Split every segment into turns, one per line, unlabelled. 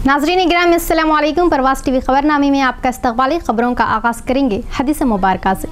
नाज़रीन गिरामी अस्सलाम वालेकुम। परवाज़ टीवी खबरनामे में आपका इस्तक़बाल। खबरों का आगाज़ करेंगे हदीस मुबारक से।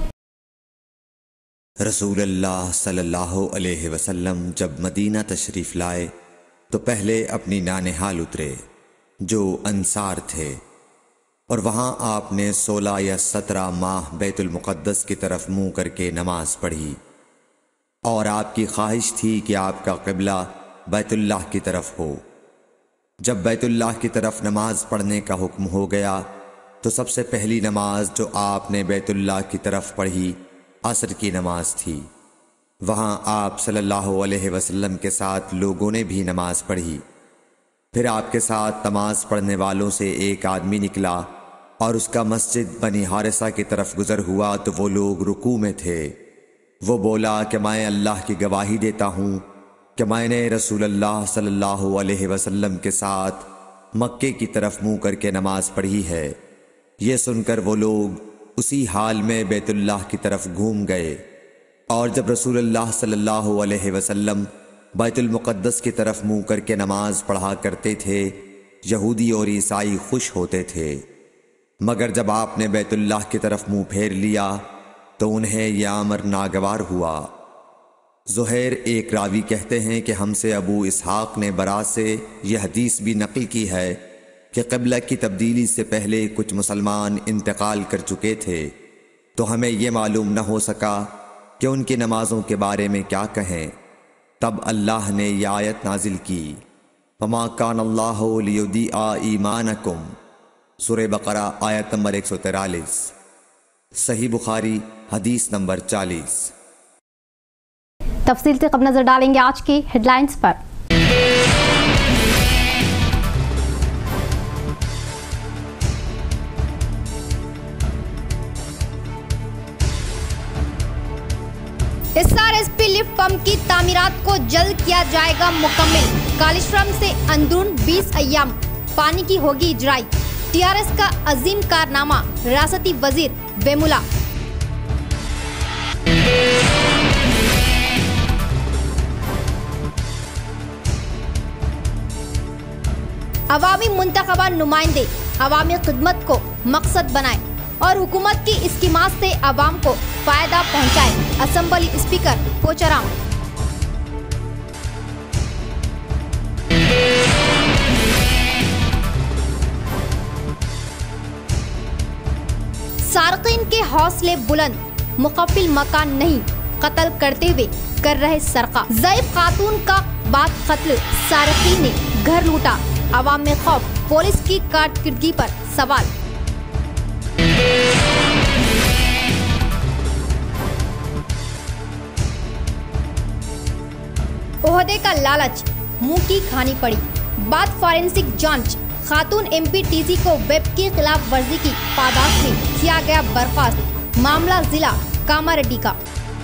रसूलुल्लाह सल्लल्लाहु अलैहि वसल्लम जब मदीना तशरीफ़ लाए तो पहले अपनी नानिहाल उतरे जो अंसार थे, और वहाँ आपने 16 या 17 माह बैतुल मुक़द्दस की तरफ मुँह करके नमाज पढ़ी, और आपकी ख्वाहिश थी कि आपका क़िबला बैतुल्लाह की तरफ हो। जब बैतुल्लाह की तरफ नमाज पढ़ने का हुक्म हो गया तो सबसे पहली नमाज जो आपने बैतुल्लाह की तरफ पढ़ी असर की नमाज थी। वहाँ आप सल्लल्लाहु अलैहि वसल्लम के साथ लोगों ने भी नमाज पढ़ी। फिर आपके साथ नमाज पढ़ने वालों से एक आदमी निकला और उसका मस्जिद बनी हारिसा की तरफ गुज़र हुआ तो वो लोग रुकू में थे। वो बोला कि मैं अल्लाह की गवाही देता हूँ कि मैंने रसूलुल्लाह सल्लल्लाहु अलैहि वसल्लम के साथ मक्के की तरफ मुँह करके नमाज पढ़ी है। ये सुनकर वो लोग उसी हाल में बैतुल्लाह की तरफ घूम गए, और जब रसूलुल्लाह सल्लल्लाहु अलैहि वसल्लम बैतुल मुक़द्दस की तरफ मुँह करके नमाज पढ़ा करते थे, यहूदी और ईसाई खुश होते थे। मगर जब आपने बैतुल्लाह की तरफ मुँह फेर लिया तो उन्हें यह अमर नागवार हुआ। ज़ुहैर एक रावी कहते हैं कि हमसे अबू इसहाक़ ने बरा से यह हदीस भी नक़ल की है कि क़िबला की तब्दीली से पहले कुछ मुसलमान इंतकाल कर चुके थे, तो हमें यह मालूम न हो सका कि उनकी नमाज़ों के बारे में क्या कहें। तब अल्लाह ने यह आयत नाजिल की, वमा कान अल्लाहु लियुदिअ ईमानकुम, सूरह बक़रा आयत नंबर 143, सही बुखारी हदीस नंबर 40।
तफसील से कब नजर डालेंगे आज की हेडलाइंस पर। SRSP लिफ्ट पंप की तामीरात को जल्द किया जाएगा मुकम्मल। कालेश्वरम से अंदरून 20 अय्याम पानी की होगी इजराई। TRS का अजीम कारनामा, रियासती वजीर वेमुला। अवामी मुंतखबा नुमाइंदे अवामी खिदमत को मकसद बनाए और हुकूमत की स्कीमात से अवाम को फायदा पहुंचाए। Assembly speaker Pocharam. सार्किन के हौसले बुलंद, मुकफ्फिल मकान नहीं, कत्ल करते हुए कर रहे सरका। ज़ईफ खातून का बाद कत्ल, सार्किन ने घर लूटा। अवाम में खौफ, पुलिस की कारकर्दगी पर सवाल। ओहदे का लालच, मुंह की खानी पड़ी। बाद फॉरेंसिक जांच, खातून MPTC को वेब की खिलाफ वर्जी की पादाश में किया गया बर्खास्त। मामला जिला कामारेड्डी का।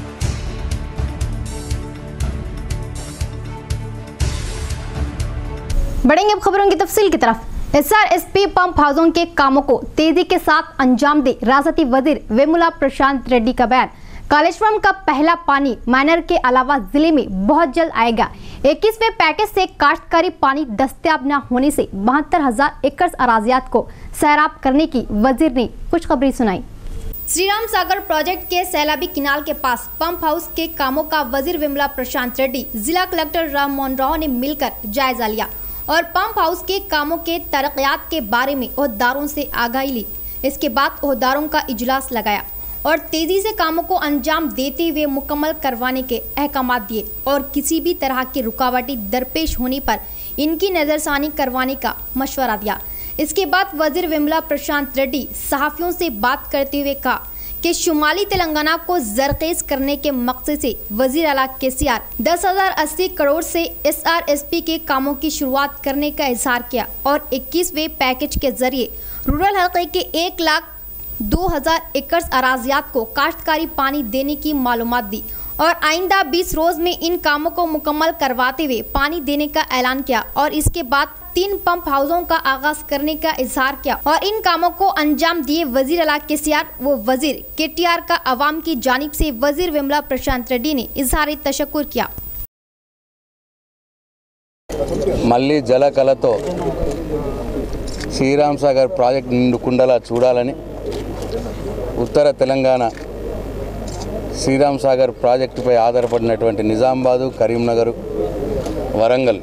बढ़ेंगे अब खबरों की तफसील की तरफ। SRSP पंप हाउसों के कामों को तेजी के साथ अंजाम दे, रियासती वजीर वेमुला प्रशांत रेड्डी का बयान। कालेश्वरम का पहला पानी माइनर के अलावा जिले में बहुत जल्द आएगा। 21वें पैकेज से काश्तकारी पानी दस्तयाब न होने से 72,000 एकड़ अराजियात को सैराब करने की वजीर ने खुशखबरी सुनाई। श्री राम सागर प्रोजेक्ट के सैलाबी किनाल के पास पंप हाउस के कामों का वजीर वेमुला प्रशांत रेड्डी, जिला कलेक्टर राम मोहन राव ने मिलकर जायजा लिया और पंप हाउस के कामों के तरक्यात के बारे में ओहदेदारों से आगाही ली। इसके बाद ओहदेदारों का इजलास लगाया और तेजी से कामों को अंजाम देते हुए मुकम्मल करवाने के अहकाम दिए और किसी भी तरह की रुकावटी दरपेश होने पर इनकी नज़रसानी करवाने का मशवरा दिया। इसके बाद वजीर वेमुला प्रशांत रेड्डी सहाफ़ियों से बात करते हुए कहा कि शुमाली तेलंगाना को जरखेज करने के मकसद से वजीर आला KCR 10,080 करोड़ से SRSP के कामों की शुरुआत करने का इजहार किया और 21वें पैकेज के जरिए रूरल हल्के के 1,02,000 एकड़ अराजियात को काश्तकारी पानी देने की मालूमात दी और आइंदा 20 रोज में इन कामों को मुकम्मल करवाते हुए पानी देने का ऐलान किया और इसके बाद 3 पंप हाउसों का आगाज करने का इजहार किया और इन कामों को अंजाम दिए वजीर आला KCR व वजीर KTR का अवाम की जानिब से वजीर वेमुला प्रशांत रेड्डी ने इजहार तशक्कुर किया।
मल्ली जलकलतो శ్రీరామ్ సాగర్ ప్రాజెక్ట్ నిండు కుండలా చూడాలని ఉత్తర తెలంగాణ శ్రీరామ్ సాగర్ ప్రాజెక్టుపై ఆధారపడినటువంటి నిజామాబాదు, కరీంనగర్, వరంగల్,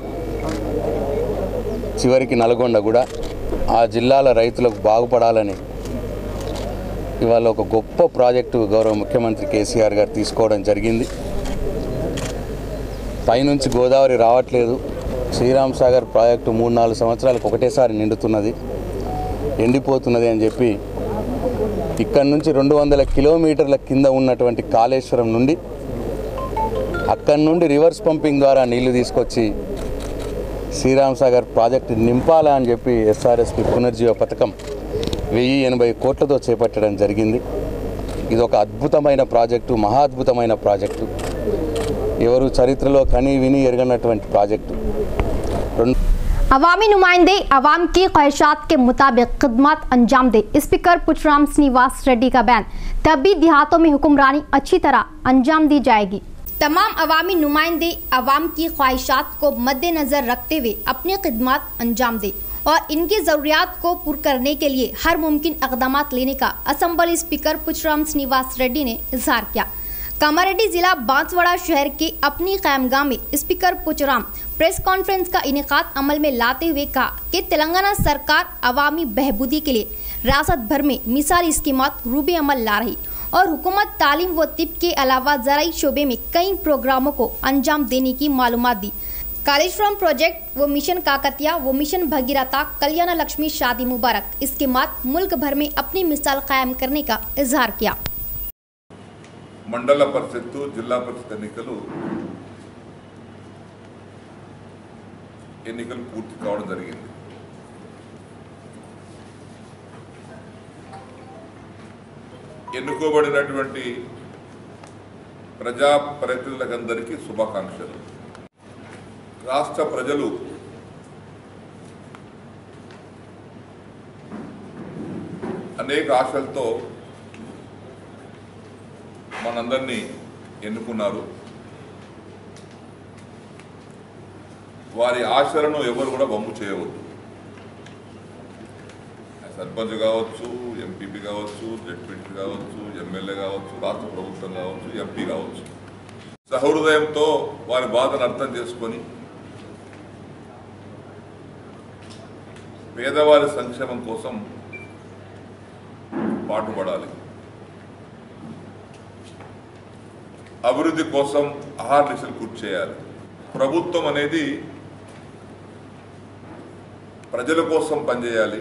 చివరికి నల్గొండ కూడా ఆ జిల్లాల రైతులకు బాగుపడాలని ఇవాళ ఒక గొప్ప ప్రాజెక్టు గౌరవ ముఖ్యమంత్రి కేసీఆర్ గారు తీసుకోవడం జరిగింది. పైనుంచి గోదావరి రావట్లేదు. శ్రీరామ్ సాగర్ ప్రాజెక్టు 3-4 సంవత్సరాలకు ఒకటేసారి నిండుతున్నది, ఎండిపోతున్నది అని చెప్పి ఇక్కడ నుంచి 200 కిలోమీటర్ల కింద ఉన్నటువంటి కాళేశ్వరం నుండి అక్కడి నుండి రివర్స్ పంపింగ్ ద్వారా నీళ్లు తీసుకొచ్చి శ్రీరామ్ సాగర్ ప్రాజెక్టు నింపాలా అని చెప్పి ఎస్ఆర్ఎస్పి పునర్జీవ పథకం 1080 కోట్లతో చేపట్టడం జరిగింది. ఇది ఒక అద్భుతమైన ప్రాజెక్టు, మహా అద్భుతమైన ప్రాజెక్టు, ఎవరు చరిత్రలో కని విని ఎరగనటువంటి ప్రాజెక్టు.
अवामी नुमाइंदे अवाम की ख्वाहिशात के मुताबिक खिदमत अंजाम दे, स्पीकर पुचराम श्रीनिवास रेड्डी का बयान। तब भी देहातों में हुक्मरानी अच्छी तरह अंजाम दी जाएगी। तमाम अवामी नुमाइंदे अवाम की ख्वाहिशात को मद्देनजर रखते हुए अपनी खिदमत अंजाम दे और इनकी ज़रूरियात को पूरा करने के लिए हर मुमकिन इक़दाम लेने का असम्बली स्पीकर पुचराम श्रीनिवास रेड्डी ने इजहार किया। कामारेड्डी जिला बांसवाड़ा शहर के अपनी क़यामगाह में स्पीकर पुचराम प्रेस कॉन्फ्रेंस का इनेकाद अमल में लाते हुए कहा कि तेलंगाना सरकार अवामी बहबूदी के लिए रियासत भर में मिसाली स्कीमात रूबे अमल ला रही और हुकूमत तालीम व तिब के अलावा ज़राई शोबे में कई प्रोग्रामों को अंजाम देने की मालूमात दी। कालेश्वरम प्रोजेक्ट व मिशन काकतिया व मिशन भगीरथा, कल्याण लक्ष्मी शादी मुबारक स्कीमात मुल्क भर में अपनी मिसाल कायम करने का इजहार किया।
మండల పరిషత్తు, జిల్లా పరిషత్ ఎన్నికలు పూర్తి కావడం జరిగింది. ఎన్నుకోబడినటువంటి ప్రజా ప్రతినిధులందరికీ శుభాకాంక్షలు. రాష్ట్ర ప్రజలు అనేక ఆశలతో మనందరినీ ఎన్నుకున్నారు. వారి ఆశలను ఎవరు కూడా వమ్ము చేయవద్దు. సర్పంచ్ కావచ్చు, ఎంపీపీ కావచ్చు, జెడ్పీటీ కావచ్చు, ఎమ్మెల్యే కావచ్చు, రాష్ట్ర ప్రభుత్వం కావచ్చు, ఎంపీ కావచ్చు, సహృదయంతో వారి బాధను అర్థం చేసుకొని పేదవారి సంక్షేమం కోసం పాటుపడాలి. అభివృద్ధి కోసం అహర్నిశలు కృషి చేయాలి. ప్రభుత్వం అనేది ప్రజల కోసం పనిచేయాలి.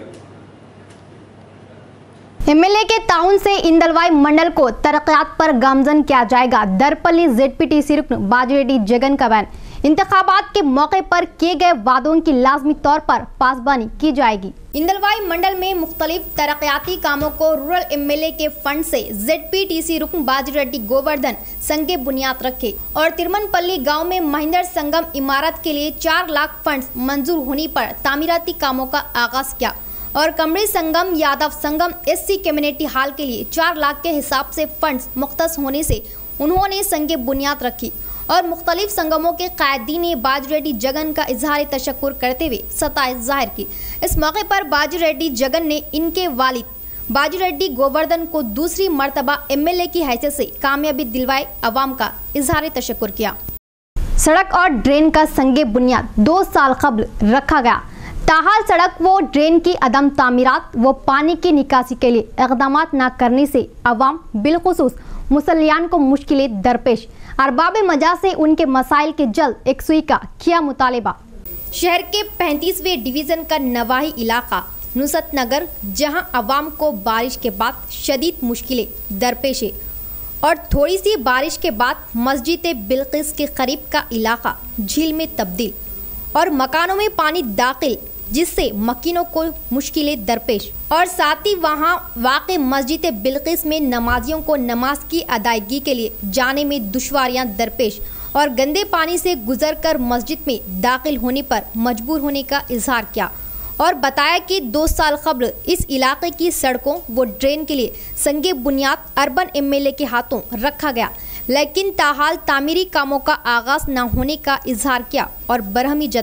एमएलए के ताउन से इंदलवाई मंडल को तरक्यात पर गामजन किया जाएगा। दरपल्ली जेडपीटीसी रुकन बाजिरेड्डी जगन का बयान। इंतखाबात के मौके पर किए गए वादों की लाजमी तौर पर पासबानी की जाएगी। इंदलवाई मंडल में मुख्तलिफ तरक्याती कामों को रूरल एमएलए के फंड से जेडपीटीसी रुकन बाजिरेड्डी गोवर्धन संघ बुनियाद रखे और तिरमनपल्ली गांव में महेंद्र संगम इमारत के लिए 4 लाख फंड मंजूर होने पर तामीराती कामों का आगाज किया और कमरी संगम, यादव संगम, एससी कम्युनिटी हॉल के लिए 4 लाख के हिसाब से फंड्स मुख्तस होने से उन्होंने संग बुनियाद रखी और मुख्तलिफ संगमों के कायदीन ने बाजिरेड्डी जगन का इजहार तशक्कुर करते हुए सताइश जाहिर की। इस मौके पर बाजिरेड्डी जगन ने इनके वालिद बाजिरेड्डी गोवर्धन को दूसरी मर्तबा एमएलए की हैसियत से कामयाबी दिलवाए अवाम का इजहार तशक्कुर किया। सड़क और ड्रेन का संग बुनियाद 2 साल कबल रखा गया। ताहाल सड़क व ड्रेन की अदम तामीरात व पानी की निकासी के लिए इक़दाम न करने से अवाम बिलखुसूस मुसल्लियान को मुश्किलें दरपेश। अरबाब मजा से उनके मसाइल के जल्द एकसुई का किया मुतालबा। शहर के 35वें डिवीज़न का नवाही इलाका नुसरत नगर, जहां अवाम को बारिश के बाद शदीद मुश्किलें दरपेश है और थोड़ी सी बारिश के बाद मस्जिद बिल्किस के करीब का इलाका झील में तब्दील और मकानों में पानी दाखिल, जिससे मकीनों को मुश्किलें दरपेश और साथ ही वहाँ वाक़ई मस्जिद बिल्किस में नमाजियों को नमाज की अदायगी के लिए जाने में दुश्वारियाँ दरपेश और गंदे पानी से गुजरकर मस्जिद में दाखिल होने पर मजबूर होने का इजहार किया और बताया कि 2 साल कबल इस इलाके की सड़कों व ड्रेन के लिए संग बुनियाद अर्बन एमएलए के हाथों रखा गया, लेकिन ताहाल तामीरी कामों का आगाज न होने का इजहार किया और बरहमी जताई।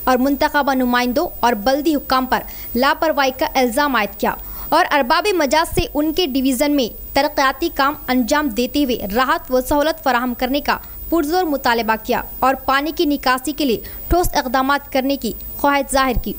और मुंतखबा नुमाइंदों और बल्दी हुक्काम पर लापरवाही का इल्ज़ाम आयद किया और अरबाब मजाज से उनके डिवीज़न में तरक्याती काम अंजाम देते हुए राहत व सहूलत फराहम करने का पुरजोर मुतालबा किया और पानी की निकासी के लिए ठोस इक़दाम करने की ख्वाहिश जाहिर की।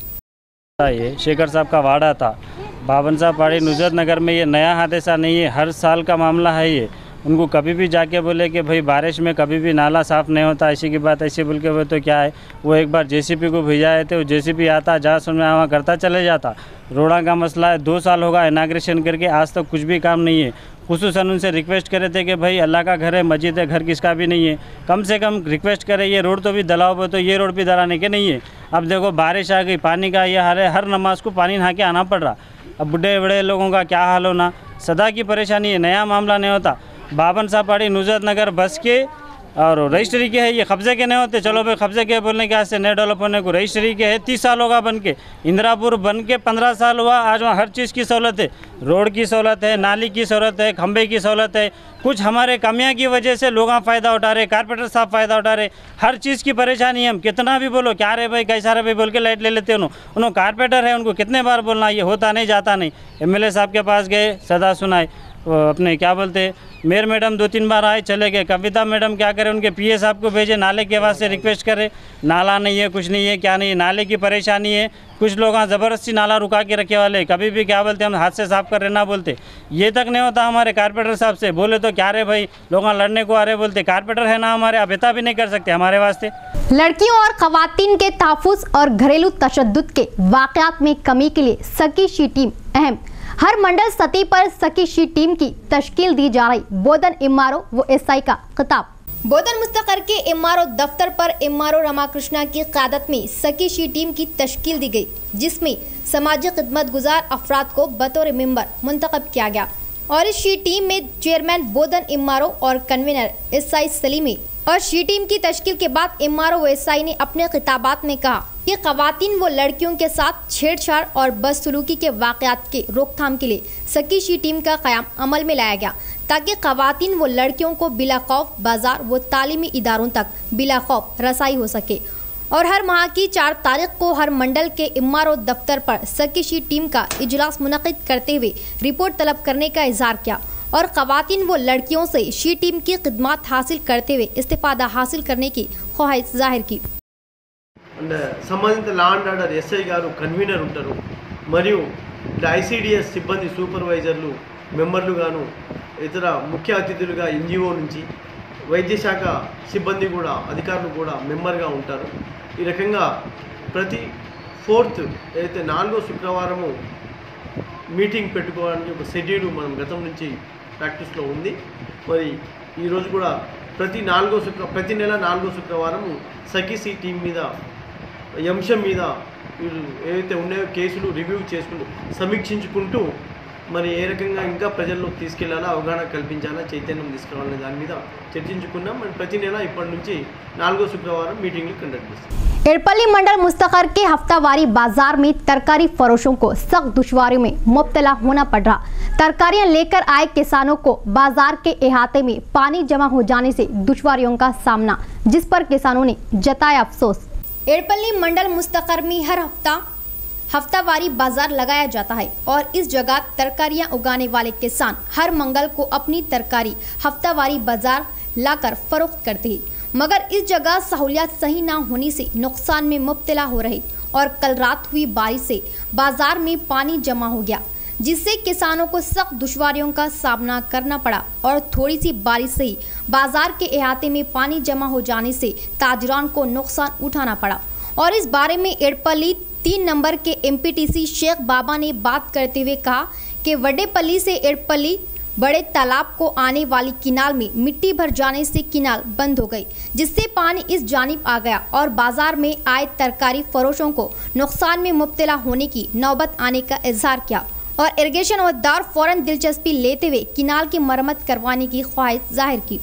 ये शेखर साहब का वाड़ा था बावन साहब पहाड़ी नुजरत नगर में, ये नया हादसा नहीं है, हर साल का मामला है ये। उनको कभी भी जाके बोले कि भाई बारिश में कभी भी नाला साफ़ नहीं होता, ऐसी की बात ऐसे बोल के वो तो क्या है, वो एक बार जेसीपी को भेजाए थे, वो जेसीपी आता जहाँ सुन में वहाँ करता चले जाता। रोड़ा का मसला है, 2 साल होगा इनाग्रेशन करके, आज तक कुछ भी काम नहीं है। खुसूसन उनसे रिक्वेस्ट करे थे कि भाई अल्लाह का घर है, मस्जिद है, घर किसका भी नहीं है, कम से कम रिक्वेस्ट करें ये रोड तो भी दलाओ, तो ये रोड भी दलाने के नहीं है। अब देखो बारिश आ गई, पानी का ये हाल है, हर नमाज को पानी नहा के आना पड़ रहा। अब बूढ़े बड़े लोगों का क्या हाल होना, सदा की परेशानी है, नया मामला नहीं होता। बावन साहब पहाड़ी नुजरत नगर बस के और रजिस्ट्री के है, ये कब्जे के नहीं होते। चलो भाई कब्जे के बोलने के आज से नए डेवलप होने को, रजिस्ट्री के है 30 साल होगा बन के, इंदिरापुर बन के 15 साल हुआ। आज वहाँ हर चीज़ की सहूलत है, रोड की सहूलत है, नाली की सहूलत है, खंबे की सहूलत है। कुछ हमारे कमियां की वजह से लोग फ़ायदा उठा रहे, कारपोरेटर साहब फ़ायदा उठा रहे, हर चीज़ की परेशानी है। हम कितना भी बोलो क्या रे भाई कैसा रे भाई बोल के लाइट ले लेते हैं। उन्होंने कारपोरेटर है, उनको कितने बार बोलना, ये होता नहीं जाता नहीं। MLA साहब के पास गए, सदा सुनाए, अपने क्या बोलते मेयर मैडम 2-3 बार आए चले गए। कविता मैडम क्या करें, उनके PA साहब को भेजे, नाले के वास्ते रिक्वेस्ट करे, नाला नहीं है, कुछ नहीं है, क्या नहीं है, नाले की परेशानी है। कुछ लोग ज़बरदस्ती नाला रुका के रखे वाले, कभी भी क्या बोलते हम हाथ से साफ कर रहे ना बोलते, ये तक नहीं होता। हमारे कारपोरेटर साहब से बोले तो क्या रे भाई लोग लड़ने को आ रहे, बोलते कारपोरेटर है ना हमारे, अब इतना भी नहीं कर सकते हमारे वास्ते।
लड़कियों और खवातीन के तहफ़्फ़ुज़ और घरेलू तशद्दुद के वाक़यात में कमी के लिए सकी शी टीम अहम, हर मंडल सतह पर सकी शी टीम की तश्कील दी जा रही। बोधन MRO व SI का खिताब। बोधन मुस्तकर के MRO दफ्तर पर MRO रमाकृष्णा की क़यादत में सकी शी टीम की तश्कील दी गई, जिसमें समाजी खिदमत गुजार अफराद को बतौर मेंबर मुंतखब किया गया और इस शी टीम में चेयरमैन बोधन MRO और कन्वीनर SI सलीम है। और शी टीम की तश्कील के बाद MRO व SI ने अपने खिताबात में कहा कि ख़वातीन व लड़कियों के साथ छेड़छाड़ और बदसलूकी के वाक़यात के रोकथाम के लिए सकी शी टीम का क़याम अमल में लाया गया, ताकि ख़वातीन व लड़कियों को बिला खौफ बाजार व तालीमी इदारों तक बिला खौफ रसाई हो सके। और हर माह की 4 तारीख को हर मंडल के MRO दफ्तर पर सकी शी टीम का इजलास मुनक़िद करते हुए रिपोर्ट तलब करने का इजहार किया और ख़वातीन व लड़कियों से शी टीम की खिदमत हासिल करते हुए इस्तिफ़ादा हासिल करने की ख्वाहिश जाहिर की।
సంబంధిత లా అండ్ ఆర్డర్ SI గారు కన్వీనర్ ఉంటారు, మరియు ICDS సిబ్బంది సూపర్వైజర్లు మెంబర్లు గాను ఇతర ముఖ్య అతిథులుగా NGO నుంచి వైద్య శాఖ సిబ్బంది కూడా అధికారులు కూడా మెంబర్గా ఉంటారు। ఈ రకంగా ప్రతి 4th అయితే 4వ శుక్రవారము మీటింగ్ పెట్టుకోవడానికి ఒక షెడ్యూల్ మనం గతం నుంచి ప్రాక్టీస్లో ఉంది। మరి ఈరోజు కూడా ప్రతి నెల 4వ శుక్రవారము సఖీ టీం మీద అంశం మీద ఏవైతే ఉన్నాయో కేసులు రివ్యూ చేసుకుంటూ సమీక్షించుకుంటూ మరి ఏ రకంగా ఇంకా ప్రజల్లోకి తీసుకెళ్లాలా, అవగాహన కల్పించాలా, చైతన్యం తీసుకురావాలనే దాని మీద చర్చించుకున్నాం। మరి ప్రతి నెల ఇప్పటి నుంచి 4వ శుక్రవారం మీటింగ్లు కండక్ట్ చేస్తాం।
एड़पल्ली मंडल मुस्तकर के हफ्तावारी बाजार में तरकारी फरोशों को सख्त दुश्वारियों में मुब्तला होना पड़ रहा। तरकारियां लेकर आए किसानों को बाजार के अहाते में पानी जमा हो जाने से दुश्वारियों का सामना, जिस पर किसानों ने जताया अफसोस। एड़पल्ली मंडल मुस्तकर में हर हफ्तावारी बाजार लगाया जाता है और इस जगह तरकारियां उगाने वाले किसान हर मंगल को अपनी तरकारी हफ्तावारी बाजार लाकर फरोख्त करते हैं, मगर इस जगह सहूलियत सही ना होने से नुकसान में मुब्तला हो रहे और कल रात हुई बारिश से बाजार में पानी जमा हो गया, जिससे किसानों को सख्त दुश्वारियों का सामना करना पड़ा और थोड़ी सी बारिश से ही बाजार के अहाते में पानी जमा हो जाने से ताजरान को नुकसान उठाना पड़ा। और इस बारे में एड़पल्ली 3 नंबर के MPTC शेख बाबा ने बात करते हुए कहा कि वडेपल्ली से एड़पल्ली बड़े तालाब को आने वाली किनाल में मिट्टी भर जाने से किनाल बंद हो गई, जिससे पानी इस जानिब आ गया और बाजार में आए तरकारी फरोशों को नुकसान में मुब्तला होने की नौबत आने का इजहार किया और इरिगेशन और दार फौरन दिलचस्पी लेते हुए किनाल की मरम्मत करवाने की ख्वाहिश जाहिर की।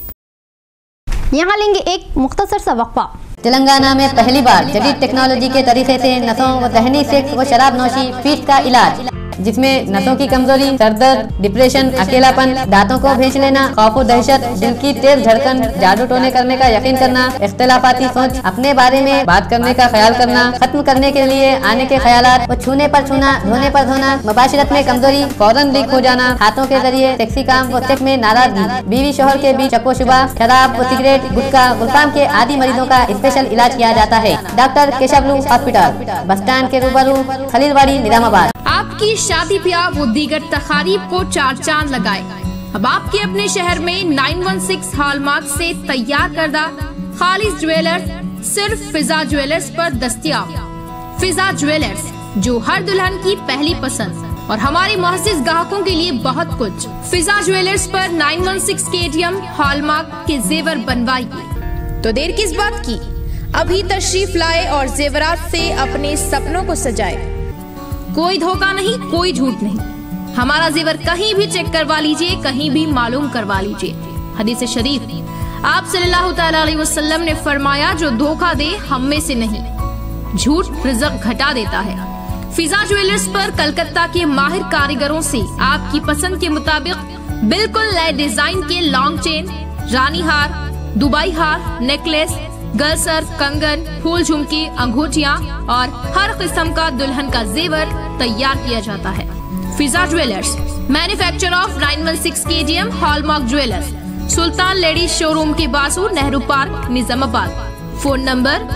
यहाँ लेंगे एक मुख्तसर सा वक्फा।
तेलंगाना में पहली बार जदीद टेक्नोलॉजी के तरीके से नसों व जहनी सेक्स व शराब नौशी पीठ का इलाज। जिसमें नसों की कमजोरी, सरदर्द, डिप्रेशन, अकेलापन, दांतों को भींच लेना, खौफ और दहशत, दिल की तेज धड़कन, जादू टोने करने का यकीन करना, इख्तिलाफाती सोच, अपने बारे में बात करने का ख्याल करना, खत्म करने के लिए आने के ख्यालात, वो छूने पर छूना, धोने पर धोना, मुबाशिरत में कमजोरी, फौरन लीक हो जाना, हाथों के जरिए सेक्सी काम व सेक्स में नाराजगी, बीवी शोहर के बीच शकोशुबा, शराब व सिगरेट, गुटखा, गुलफाम के आदि मरीजों का स्पेशल इलाज किया जाता है। Doctor Keshavulu hospital, bus stand के रूबरू, खलीलवाड़ी, निजामाबाद।
आपकी शादी ब्याह वो दीगर तकारीब को चार चांद लगाए। अब आपके अपने शहर में 916 हॉलमार्क से तैयार करदा खालिस ज्वेलर्स सिर्फ फिजा ज्वेलर्स पर दस्तयाब। फिजा ज्वेलर्स, जो हर दुल्हन की पहली पसंद और हमारे मुअज़्ज़िज़ ग्राहकों के लिए बहुत कुछ। फिजा ज्वेलर्स पर 916 केटीएम हॉलमार्क के जेवर बनवाइए। तो देर किस बात की, अभी तशरीफ लाए और जेवरात से अपने सपनों को सजाए। कोई धोखा नहीं, कोई झूठ नहीं। हमारा जेवर कहीं भी चेक करवा लीजिए, कहीं भी मालूम करवा लीजिए। हदीस शरीफ, आप सल्लल्लाहु तआला अलैहि वसल्लम ने फरमाया, जो धोखा दे हम में से नहीं, झूठ रिज़्क़ घटा देता है। फिजा ज्वेलर्स पर कलकत्ता के माहिर कारीगरों से आपकी पसंद के मुताबिक बिल्कुल नए डिजाइन के लॉन्ग चेन, रानी हार, दुबई हार, नेकलेस, गलसर, कंगन, फूल झुमकी, अंगूठियां और हर किस्म का दुल्हन का जेवर तैयार किया जाता है। Fiza jewellers, manufacture of 916 KTM hallmark jewellers, Sultan ladies showroom के बाजू, Nehru park, Nizamabad. Phone number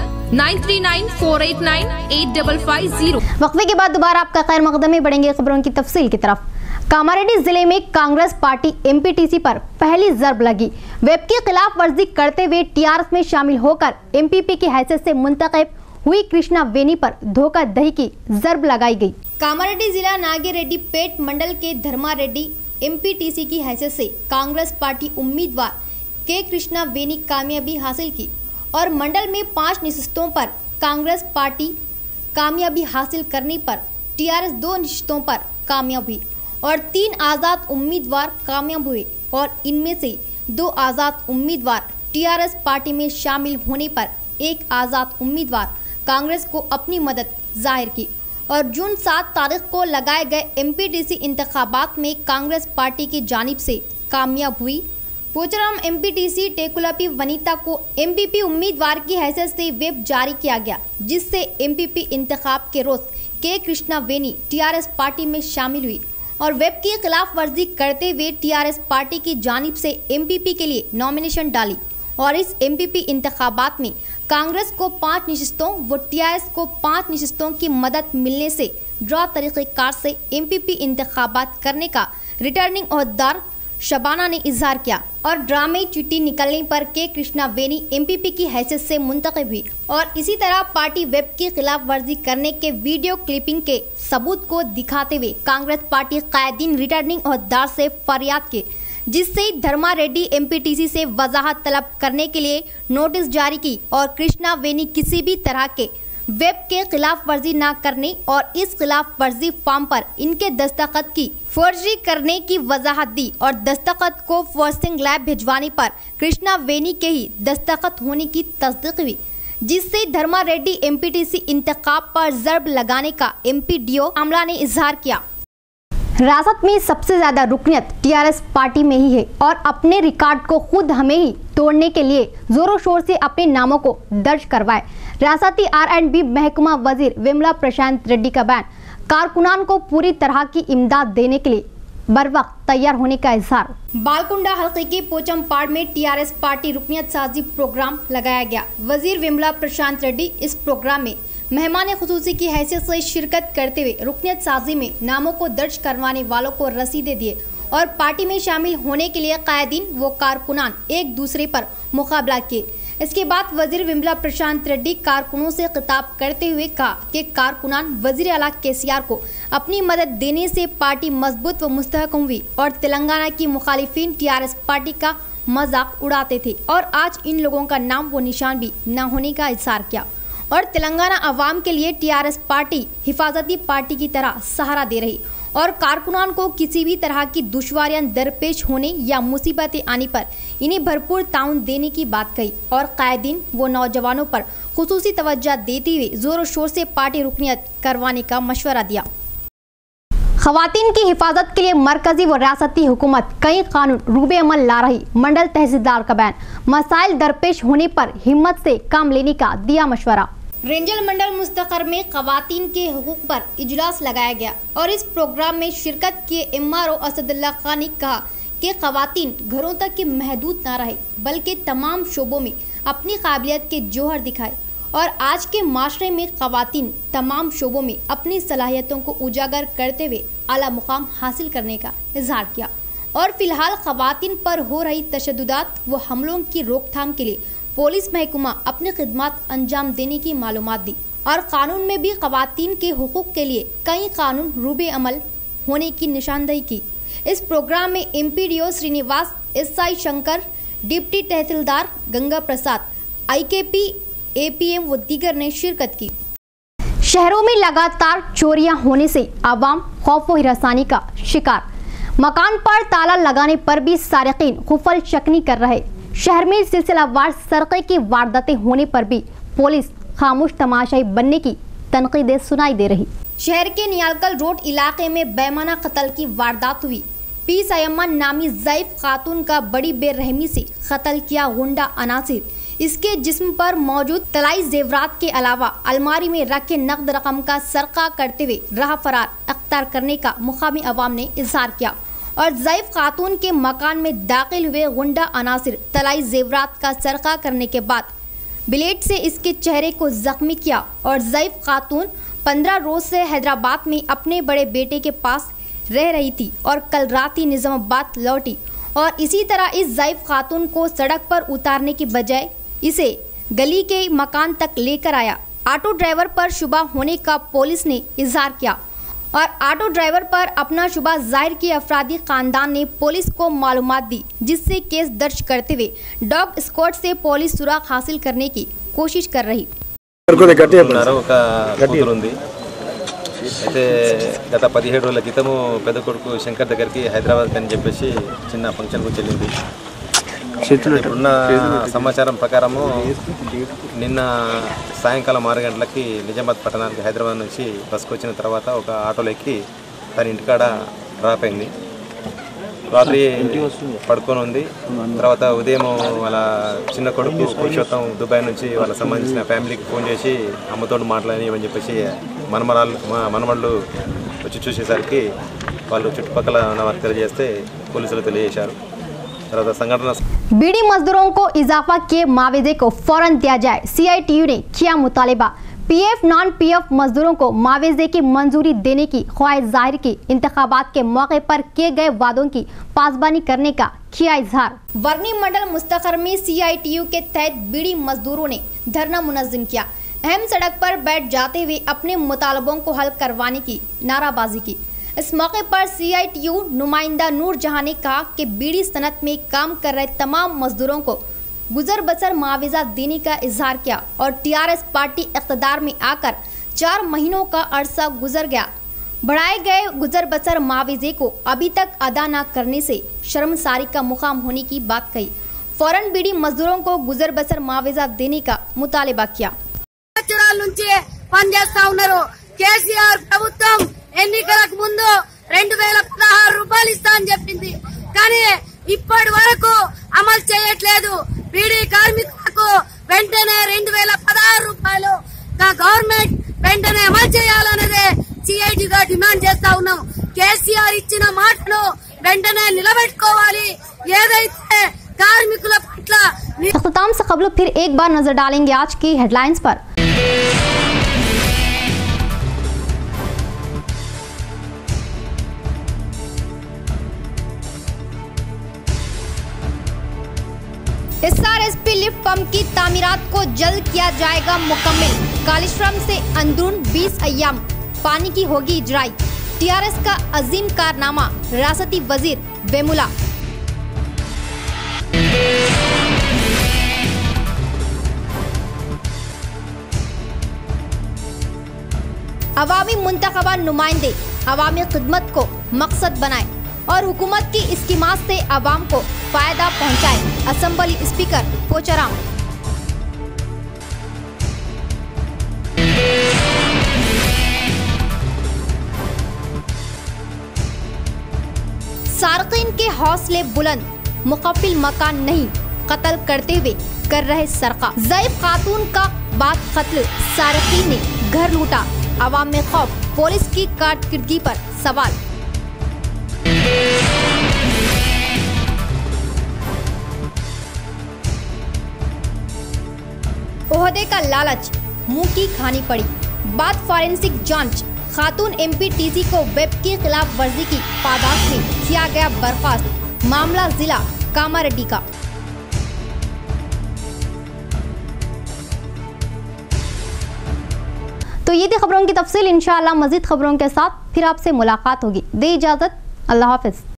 9394898550।
वक्फे के बाद दोबारा आपका खैर मकदम में बढ़ेंगे खबरों की तफसील की तरफ। कामारेड्डी जिले में कांग्रेस पार्टी एमपीटीसी पर पहली जर्ब लगी। वेब की खिलाफ वर्जी करते हुए टीआरएस में शामिल होकर एमपीपी की हैसियत से मुंतखब हुई कृष्णा वेनी पर धोखाधड़ी की जर्ब लगाई गई। कामारेड्डी जिला नागिरेड्डी पेट मंडल के धर्मारेड्डी एमपीटीसी की हैसियत से कांग्रेस पार्टी उम्मीदवार के कृष्णा वेनी कामयाबी हासिल की और मंडल में 5 नशिस्तों पर कांग्रेस पार्टी कामयाबी हासिल करने पर टीआरएस 2 नशिस्तों पर कामयाब हुई और 3 आज़ाद उम्मीदवार कामयाब हुए और इनमें से 2 आज़ाद उम्मीदवार टीआरएस पार्टी में शामिल होने पर 1 आज़ाद उम्मीदवार कांग्रेस को अपनी मदद जाहिर की और जून 7 तारीख को लगाए गए एमपीटीसी इंतखाबात में कांग्रेस पार्टी की जानिब से कामयाब हुई। पोचराम एमपीटीसी टेकुलपी वनीता को एमपीपी उम्मीदवार की हैसियत से व्हिप जारी किया गया, जिससे एमपीपी इंतखाब के रोज के कृष्णा वेनी टीआरएस पार्टी में शामिल हुई और वेब की खिलाफ वर्जी करते हुए टीआरएस पार्टी की जानिब से एमपीपी के लिए नॉमिनेशन डाली और इस एमपीपी इंतखाबात में कांग्रेस को 5 नशिस्तों व टीआरएस को 5 नशिस्तों की मदद मिलने से ड्रॉ तरीक़ेकार से एमपीपी इंतखाबात करने का रिटर्निंग अहदेदार शबाना ने इजहार किया और ड्रामे चिट्ठी निकलने पर के कृष्णा वेनी एमपीपी की हैसियत से मुंतखब हुई और इसी तरह पार्टी वेब की खिलाफ वर्जी करने के वीडियो क्लिपिंग के सबूत को दिखाते हुए कांग्रेस पार्टी कायदीन रिटर्निंग अहदेदार से फरियाद की, जिससे धर्मा रेड्डी एमपीटीसी से वजाहत तलब करने के लिए नोटिस जारी की और कृष्णा वेनी किसी भी तरह के वेब के खिलाफ वर्जी न करने और इस खिलाफ वर्जी फॉर्म पर इनके दस्तखत की फर्जी करने की वजाहत दी और दस्तखत को फोर्सिंग लैब भिजवाने पर कृष्णा वेनी के ही दस्तखत होने की तस्दीक हुई, जिससे धर्मा रेड्डी एमपीटीसी इंतखाब पर जर्ब लगाने का एमपीडीओ आमला ने इजहार किया। रियासत में सबसे ज्यादा रुकनियत टीआरएस पार्टी में ही है और अपने रिकॉर्ड को खुद हमें ही तोड़ने के लिए जोरों शोर से अपने नामों को दर्ज करवाए। रियासती R&B महकमा वजीर विमला प्रशांत रेड्डी का बयान कारकुनान को पूरी तरह की इमदाद देने के लिए बर वक्त तैयार होने का इजहार। बालकुंडा हल्के के पोचमपाड़ में टीआरएस पार्टी रुकनियत साजी प्रोग्राम लगाया गया। वजीर विमला प्रशांत रेड्डी इस प्रोग्राम में मेहमान खुसूसी की हैसियत से शिरकत करते हुए रुकनियत साजी में नामों को दर्ज करवाने वालों को रसीदें दिए और पार्टी में शामिल होने के लिए कायदीन व कारकुनान एक दूसरे पर मुकाबला किए। इसके बाद वजीर विमला प्रशांत रेड्डी कारकुनों से खिताब करते हुए कहा कि कारकुनान वजीर आला केसीआर को अपनी मदद देने से पार्टी मजबूत व मुस्तहकम हुई और तेलंगाना की मुखालिफिन टीआरएस पार्टी का मजाक उड़ाते थे और आज इन लोगों का नाम व निशान भी न होने का इजहार किया और तेलंगाना अवाम के लिए टीआरएस पार्टी हिफाजती पार्टी की तरह सहारा दे रही और कारकुनान को किसी भी तरह की दुश्वारियां दरपेश होने या मुसीबतें आने पर इन्हें भरपूर ताउन देने की बात कही और कायदीन व नौजवानों पर खुसूसी तवज्जो देते हुए जोरों शोर से पार्टी रुकनियत करवाने का मशवरा दिया। खवातीन की हिफाजत के लिए मरकजी व रियासती हुकूमत कई कानून रूबे अमल ला रही, मंडल तहसीलदार का बयान। मसाइल दरपेश होने पर हिम्मत से काम लेने का दिया मशवरा। रेंजल मंडल मुस्तकर में खवातीन के हुकूक पर इजलास लगाया गया और इस प्रोग्राम में शिरकत किए MRO असदुल्ला खान ने कहा कि खवातीन घरों तक के महदूद ना रहे बल्कि तमाम शोबों में अपनी काबिलियत के जौहर दिखाए और आज के माशरे में खवातीन तमाम शोबों में अपनी सलाहियतों को उजागर करते हुए आला मुकाम हासिल करने का इजहार किया और फिलहाल खवातीन पर हो रही तशद्दुदात व हमलों की रोकथाम के लिए पुलिस महकमा अपनी खिदमत अंजाम देने की मालूमात दी और कानून में भी खवातीन के हुकूक के लिए कई कानून रूबे अमल होने की निशानदेही की। इस प्रोग्राम में MPDO Srinivas, SI Shankar, deputy tahsildar Ganga Prasad, IKP APM व दीगर ने शिरकत की। शहरों में लगातार चोरियां होने से आवाम खौफ व हिरासानी का शिकार। मकान पर ताला लगाने पर भी सारिकीन खुफल चकनी कर रहे। शहर में सिलसिलावार सरक़े की वारदातें होने पर भी पुलिस खामोश तमाशाई बनने की तनकीदें सुनाई दे रही। शहर के नियालकल रोड इलाके में बेमाना कत्ल की वारदात हुई। पीस अयमन नामी ज़ईफ खातून का बड़ी बेरहमी से कत्ल किया गुंडा अनासिर। इसके जिस्म पर मौजूद तलाई जेवरात के अलावा अलमारी में रखे नकद रकम का सरका करते हुए राह फरार अख्तियार करने का मुकामी अवाम ने इजहार किया और ज़ईफ खातून के मकान में दाखिल हुए गुंडा अनासिर तलाई जेवरात का सरका करने के बाद ब्लेड से इसके चेहरे को जख्मी किया और ज़ईफ खातून 15 रोज से हैदराबाद में अपने बड़े बेटे के पास रह रही थी और कल रात ही निजामाबाद लौटी और इसी तरह इस ज़ईफ खातून को सड़क पर उतारने की बजाय इसे गली के मकान तक लेकर आया। ऑटो ड्राइवर पर शुबा होने का पुलिस ने इजहार किया और ऑटो ड्राइवर पर अपना शुबा जाहिर किए अफरादी खानदान ने पुलिस को मालूमात दी, जिससे केस दर्ज करते हुए डॉग स्क्वाड से पुलिस सुराग हासिल करने की कोशिश कर रही।
అయితే గత 17 రోజుల క్రితము పెద్ద కొడుకు శంకర్ దగ్గరికి హైదరాబాద్ అని చెప్పేసి చిన్న ఫంక్షన్కు చెల్లింది. ఇప్పుడున్న సమాచారం ప్రకారము నిన్న సాయంకాలం 6 గంటలకి నిజామాబాద్ పట్టణానికి హైదరాబాద్ నుంచి బస్కు వచ్చిన తర్వాత ఒక ఆటోలో ఎక్కి తన ఇంటికాడ డ్రాప్ అయింది. రాత్రి పడుకొని ఉంది. తర్వాత ఉదయం వాళ్ళ చిన్న కొడుకు పురుషోత్తం దుబాయ్ నుంచి వాళ్ళ సంబంధించిన ఫ్యామిలీకి ఫోన్ చేసి అమ్మతోడు మాట్లాడని చెప్పేసి మనమళ్ళు వచ్చి చూసేసరికి వాళ్ళు చుట్టుపక్కల ఉన్న వారికి తెలియజేస్తే పోలీసులు తెలియజేశారు. తర్వాత సంఘటన
बीड़ी मजदूरों को इजाफा किए मुआवजे को फौरन दिया जाए। CITU ने किया मुतालिबा। PF नॉन PF मजदूरों को मुआवजे की मंजूरी देने की ख्वाहिश जाहिर की। इंतखाबात के मौके पर किए गए वादों की पासबानी करने का किया इजहार। वर्नी मंडल मुस्तखर में CITU के तहत बीड़ी मजदूरों ने धरना मुनज़्ज़म किया। अहम सड़क पर बैठ जाते हुए अपने मुतालबों को हल करवाने की नाराबाजी की। इस मौके पर CITU नुमाइंदा नूर जहां ने कहा कि बीड़ी सनत में काम कर रहे तमाम मजदूरों को गुजर बसर मुआवजा देने का इजहार किया और TRS पार्टी इक़्तिदार में आकर 4 महीनों का अरसा गुजर गया। बढ़ाए गए गुजर बसर मुआवजे को अभी तक अदा न करने से शर्मसारी का मुकाम होने की बात कही। फौरन बीड़ी मजदूरों को गुजर बसर मुआवजा देने का मुतालिबा किया।
కేసీఆర్ ప్రభుత్వం ఎన్నికలకు ముందు 2016 రూపాయలు ఇస్తా అని చెప్పింది, కానీ ఇప్పటి వరకు అమలు చేయట్లేదు. బీడీ కార్మికులకు వెంటనే 2016 రూపాయలు గవర్నమెంట్ వెంటనే అమలు చేయాలనేదే CITగా డిమాండ్ చేస్తా ఉన్నాం. కేసీఆర్ ఇచ్చిన మాటను వెంటనే నిలబెట్టుకోవాలి. ఏదైతే కార్మికుల పట్ల
इख्तिताम से कबल फिर एक बार नजर डालेंगे आज की हेडलाइंस पर। SRSP लिफ्ट पंप की तामीरात को जल्द किया जाएगा मुकम्मल। कालेश्वरम से अंदरून 20 अय्याम पानी की होगी इजराई। TRS का अजीम कारनामा, रियासती वजीर वेमुला। अवामी मुंतखबा नुमाइंदे अवामी खिदमत को मकसद बनाए और हुकूमत की स्कीमात से आवाम को फायदा पहुंचाए। Assembly speaker Pocharam. मुनाफिकीन के हौसले बुलंद, मुकफ्फिल मकान नहीं, कत्ल करते हुए कर रहे सरका। ज़ईफ खातून का बाद कत्ल, सारकीन ने घर लूटा, आवाम में खौफ, पुलिस की कारकर्दगी पर सवाल। ओहदे का लालच, मुंह की खानी पड़ी, बाद फॉरेंसिक जांच। खातून एमपीटीसी को वेब की खिलाफ वर्जी की पादाश में किया गया बर्खास्त। मामला जिला कामारेड्डी का। तो ये थी खबरों की तफसील। इंशाअल्लाह मजीद खबरों के साथ फिर आपसे मुलाकात होगी। दे इजाजत, अल्लाह हाफिज।